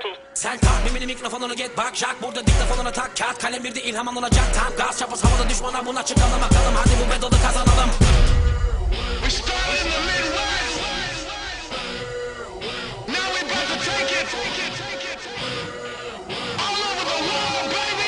Sen tahmini mikrofonunu get bak Jack burada diktafonuna tak kağıt kalem bir de ilham alınacak tam gaz çapız havada düşmana buna çıkalım bakalım hadi bu bedalı kazanalım. We started in the Midwest. Now we about to take it all over the world, baby.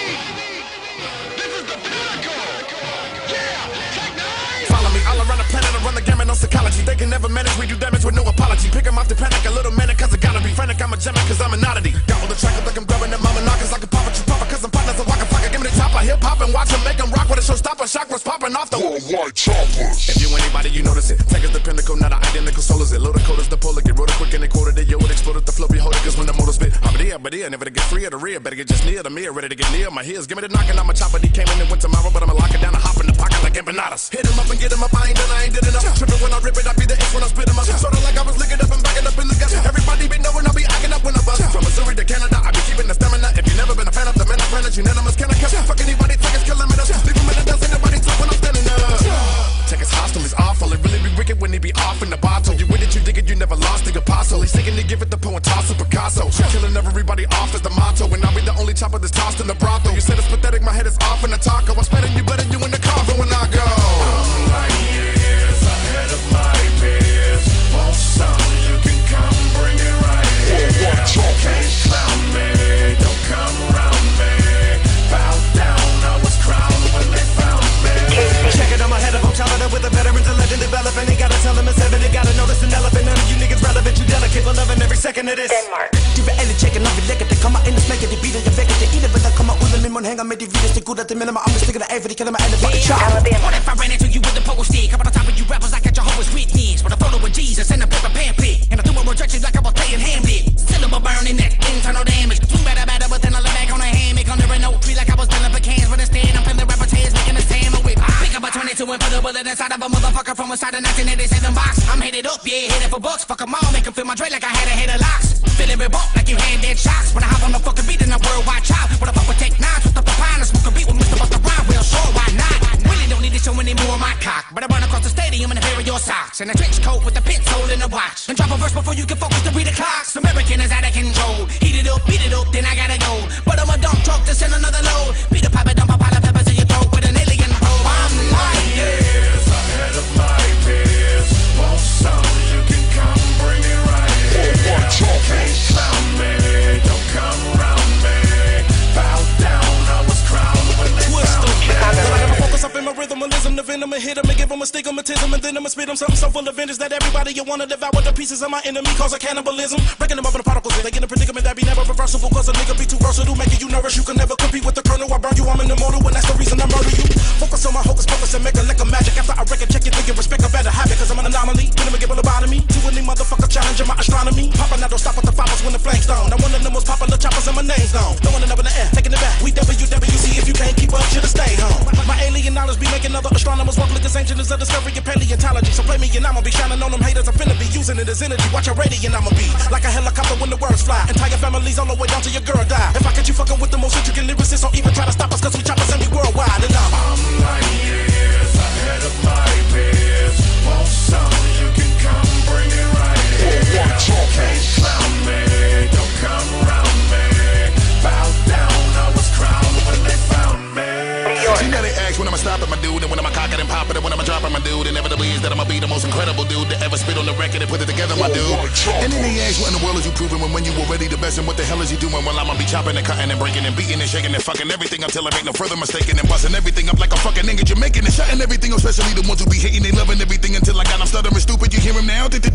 This is the pinnacle. Yeah, take 9. Follow me all around the planet, I run the gamut on psychology. They can never manage, we do damage with no apology. Pick 'em off the panic, a little manic, cause I gotta be frantic. I'm a gem, cause I'm an oddity. Gobble the track, like I'm grabbing that mama knockers. I can pop it, you pop it, cause I'm partners, I walk a pocket. Give me the top, I hip hop and watch 'em make 'em rock with a showstopper. Shock was popping off the Worldwide choppers. If you anybody, you notice it. Take us the pinnacle, not an identical soul is it. Load the coders, the polar, get wrote it quick and they quoted it. Yo, it exploded, the flow be holding, cause when the motor spit. I'm but never to get free of the rear. Better get just near the mirror, ready to get near my heels. Give me the knocking, I'm a chopper, he came in and went tomorrow. But I'ma lock it down and hop in the pocket like empanadas. Hit him up and get him up, I ain't done, I ain't did enough. Tripping when I rip it, I be the X when I spit him up. Sorta like I was licking up and backing up in the gut. Everybody be knowing I be acting up when I bust. From Missouri to Canada, I be keeping the stamina. If you never been a fan of the man, I'm planets unanimous. Can I catch? Fuck anybody, take us, kilometers. Leave him in the dust, ain't nobody top when I'm standing up. Check his hostile, he's awful. It really be wicked when he be off in the bottle. You with it, you dig it, you never lost the apostle. He's seeking to give it the poem, toss of Picasso. Killing everybody off is the motto. And I'll be the only chopper that's tossed in the brothel. You said it's pathetic, my head is off in the taco. I'm spreading you better, you in the coffin when I go. I'm like years ahead of my peers. Want some, you can come bring it right here. Can't clown me, don't come around me. Bow down, I was crowned when they found me. Check it, I'm ahead of them, chopping up with the veterans, a legend developing. They gotta tell them it's evident, gotta notice an elephant. None of you niggas relevant, you delicate, but loving every second of this. Denmark. Du vil alle tjekke, når vi lægger det. Kommer ind og smækker det, beater jeg vækker det. Ilde, hvad der kommer ud af min mund, hænger med de vildeste gutter. Det minder mig om, det stikker der af, for de kalder mig alle fucking chop. What if I ran into you with a pogo stick? Up on the top of you rappers, I got Jehovah's Witness. With a photo of Jesus and a paper pamphlet. And I threw a rejection like I was playing Hamlet. Syllable burning that internal damage. Too better, but then I lay back on a hammock. Under an oak tree like I was selling pecans. But instead, I'm feeling rappers' heads, making a sandwich. Pick up a 22 and put a bullet inside of a motherfucker from inside a 1987 box. I'm headed up, yeah, headed for bucks. Fuck 'em all, make 'em feel my dread like I had a head of locks. Feeling rebumped like you had dead shocks. When I hop on the fucking beat, then I worldwide chop. When I fuck with Tech 9, twist up the pine and smoke a beat with Mr. Busta Rhymes. Well, sure, why not? Really don't need to show any more of my cock. But I run across the stadium in a pair of your socks. And a trench coat with the pit hole in the watch. And drop a verse before you can focus to read the clocks. American is out of control. Heat it up, beat it up, then I gotta go. But I'm a dump truck to send another load. Beat a pipe and dump a pile of peppers in your throat with an alien probe. I'm like years ahead of my peers. Want some, you can come bring it right here. Can't clown me, don't come around me. Bow down, I was crowned when they found me. I gotta focus up in my rhythmalism, the venom and hit 'em and give 'em a stigmatism. And then I'ma spit 'em something so full of vengeance that everybody you wanna devour the pieces of my enemy cause a cannibalism. Breaking them up in the particles, they get in a predicament that be never reversible. Cause a nigga be too versatile, making you nervous. You can never compete with the colonel. I burn you, I'm in the mortal, and that's the reason I murder you. Focus on my hocus pocus and make a lick of magic. After I reckon, check it, think you respect a better habit. Cause I'm an anomaly, when I'm a give a lobotomy. To any motherfucker challenging my astronomy. Popping out, don't stop with the fires when the flames down. I'm one of the most popular choppers and my name's known. Throwing it up in the air, taking it back. We WWC, if you can't keep up, should've stayed home. My alien knowledge be making other astronomers walk like as ancient as a discovery of paleontology. So play me and I'ma be shining on them haters. I'm finna be using it as energy. Watch your radiant, I'ma be like a helicopter when the words fly. Entire families all the way down to your girl die. If I catch you fucking with the most intricate lyricists, don't even try to stop us cause we choppers and we worldwide. And I'm like years ahead of my peers. Want some, you can come bring it right here. Can't clown me, don't come around me. Bow down, I was crowned when they found me. See now they ask when I'ma stop at my dude, and when I'ma cock it and pop it, and when I'ma drop at my dude. Inevitably is that I'ma be the most incredible dude to ever spit on the record and put it together, my dude. And then they ask what in the world is you proving when you already the best, and what the hell is you doing? Well, I'ma be chopping and cutting and breaking and beating and shaking and fucking everything until I make no further mistaking and busting everything up like a fucking nigga Jamaican and shutting everything up, especially the ones who be hating, they loving everything until I got them stuttering stupid. You hear him now? Do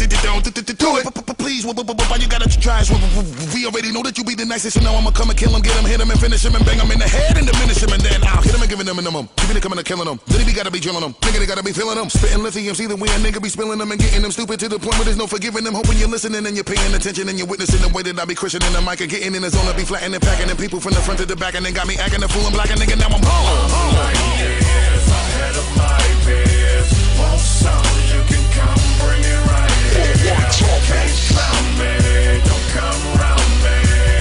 it. Please, why you gotta try? We already know that you be the nicest, so now I'ma come and kill him, get him, hit him, and finish him, and bang him in the head and diminish him, and then I'll hit him and giving him a minimum. Keeping it coming and killing him. Then he gotta be drilling them. Nigga, they gotta be feeling them. Spitting lithium, see the way a nigga be spilling them and getting them stupid to the point where there's no forgiving them. Hoping you're listening and you're paying attention and you're witnessing the way that I be christening the mic and getting in the zone. I be flattening and packing and people from the front to the back and then got me acting a fool and black and nigga, now I'm home. I'm like years ahead of my peers. Want some, you can come bring it right here. Can't clown me, don't come around me.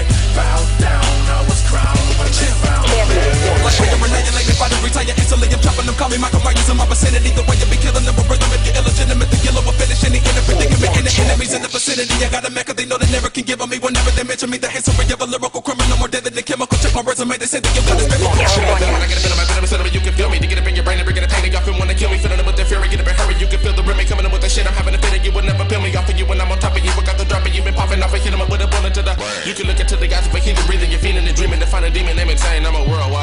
Bow down, I was crowned when they found me. Like way you're related, like if I didn't retire instantly, I'm chopping them, call me Michael Myers in my vicinity. The way you be killing them, a rhythm, if you're illegitimate, the killer will finish any inner predicament. And the enemies in the vicinity. infinity. I got a mecca, they know they never can give on me. Whenever they mention me, the history of a lyrical criminal, more deadly than chemical. Check my resume, they say that you're good as biblical. When I get a bit of my venom, you can feel me. To get up in your brain and bring it a pain, and y'all feel wanna kill me. Filling it with the fury, get up and hurry. You can feel the rim coming in with the shit. I'm having a fit, and you will never peel me off of you when I'm on top of you. I got the drop, and you been popping off. I hit him up with a bullet to the. You can look into the eyes of a heathen, breathing, you're feeling and dreaming to find a demon name insane. I'm a worldwide.